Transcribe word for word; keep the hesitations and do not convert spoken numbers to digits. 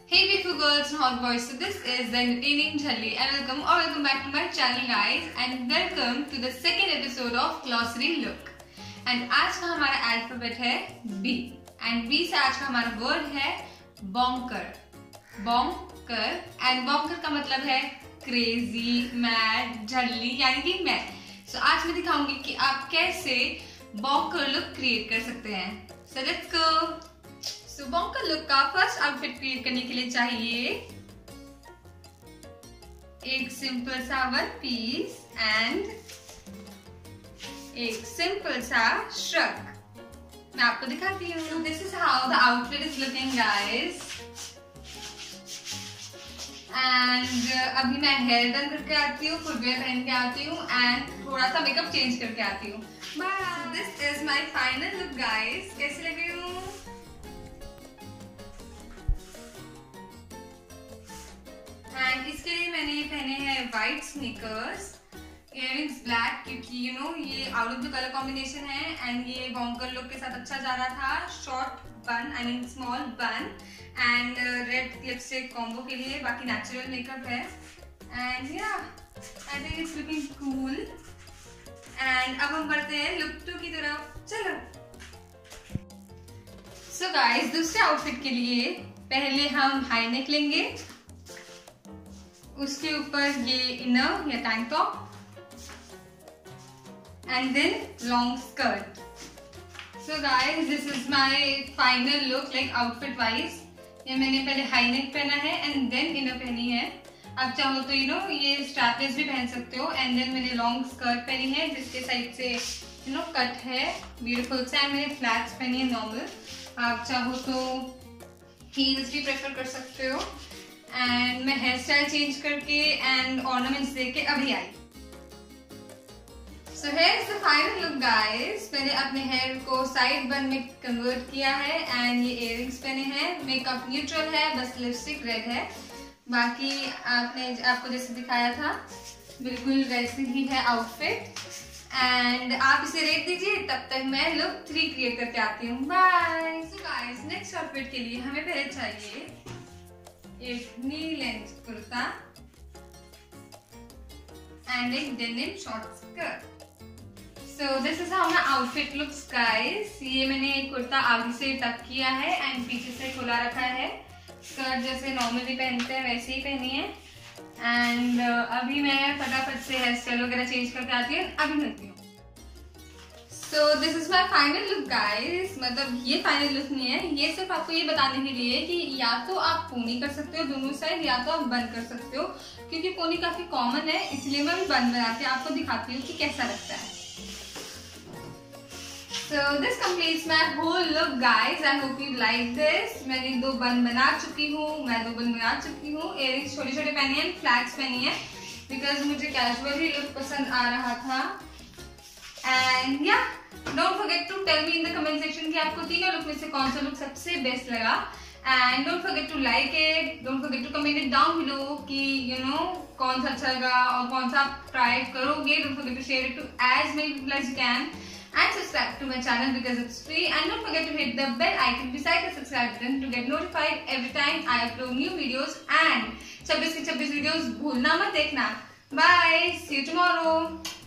Hey beautiful girls and hot boys, so this is the entertaining JHALLI and welcome or welcome back to my channel guys and welcome to the second episode of Glossary Look. And आज का हमारा alphabet है B and B से आज का हमारा word है bonker. bonker and bonker का मतलब है crazy, mad, झल्ली यानी कि mad. So आज मैं दिखाऊंगी कि आप कैसे bonker look क्रिएट कर सकते हैं. So let's go. So bonker look का फर्स्ट आउटफिट क्रिएट करने के लिए चाहिए एक सिंपल सा वन पीस एंड एक सिंपल सा श्रग. मैं आपको दिखाती हूँ. This is how the outfit is looking guys. And अभी मैं हेयर डन करके आती हूँ, फुटवेयर पहन के आती हूँ एंड थोड़ा सा मेकअप चेंज करके आती हूँ. Bye. This is my final look guys. कैसी लग रही हूँ? एंड इसके लिए मैंने पहने हैं व्हाइट स्नीकर्स, इयररिंग्स ब्लैक क्योंकि यू नो ये out of the colour combination है एंड ये बॉन्कर लुक के साथ अच्छा जा रहा था. Short bun I mean small bun and red lipstick combo के लिए. बाकी नेचुरल मेकअप है and yeah I think it's looking cool. And अब हम बढ़ते हैं लुक टू की तरफ. चलो. सो गाइस दूसरे आउटफिट के लिए पहले हम हाई नेक लेंगे, उसके ऊपर ये इनर या tank top and then long skirt. So guys this is my final look like outfit wise. ये मैंने पहले हाई नेक पहना है एंड देन इनर पहनी है. आप चाहो तो यू नो ये स्ट्रैपलेस भी पहन सकते हो. एंड देन मैंने लॉन्ग स्कर्ट पहनी है जिसके साइड से यू नो कट है ब्यूटीफुल सा. एंड मैंने फ्लैट्स पहनी है नॉर्मल. आप चाहो तो हील्स भी प्रेफर कर सकते हो. एंड मैं हेयर स्टाइल चेंज करके एंड ऑर्नामेंट्स देके अभी आई. So hair is the final look guys. मैंने अपने हेयर को साइड बन में कन्वर्ट किया है एंड ये इयररिंग्स पहने हैं. मेकअप न्यूट्रल है, बस लिपस्टिक रेड है. बाकी आपने आपको जैसे दिखाया था बिल्कुल वैसे ही है आउटफिट. एंड आप इसे रेट दीजिए तब तक मैं लुक थ्री क्रिएट करके आती हूँ. Bye. So guys next outfit के लिए हमें पहले चाहिए एक नी लेंथ कुर्ता एंड एक denim short skirt. So this is how my outfit looks guys. ये मैंने कुर्ता आगे से टक किया है एंड पीछे से खुला रखा है. स्कर्ट जैसे नॉर्मली पहनते हैं वैसे ही पहनी है. एंड uh, अभी मैं फटाफट से हेयर स्टाइल वगैरह चेंज करके आती हूँ. अभी मिलती हूँ. So this is my final look guys. मतलब ये फाइनल लुक नहीं है, ये सिर्फ आपको ये बताने के लिए कि या तो आप पोनी कर सकते हो दोनों साइड या तो आप बन कर सकते हो. क्योंकि पोनी काफी कॉमन है इसलिए मैं भी बन बना के आपको दिखाती हूँ कि कैसा लगता है. So this completes my whole look guys. I hope you like this. मैंने दो बन बना चुकी हूँ मैं दो बन बना चुकी हूँ. इयररिंग्स छोटे छोटे पहनी है, फ्लैट्स पहनी है बिकॉज मुझे कैजुअल ही लुक पसंद आ रहा था. And yeah don't forget to tell me in the comment section कि आपको तीनों लुक में से कौन सा लुक सबसे बेस्ट लगा. And don't forget to like it. Don't forget to comment it down below कि यू नो कौन सा अच्छा लगा और कौन सा आप ट्राई करोगे. Don't forget to share it to as many people as you can. And subscribe to my channel because it's free. And don't forget to hit the bell icon beside the subscribe button to get notified every time I upload new videos. And twenty-six के twenty-six videos भूलना मत देखना. Bye. See you tomorrow.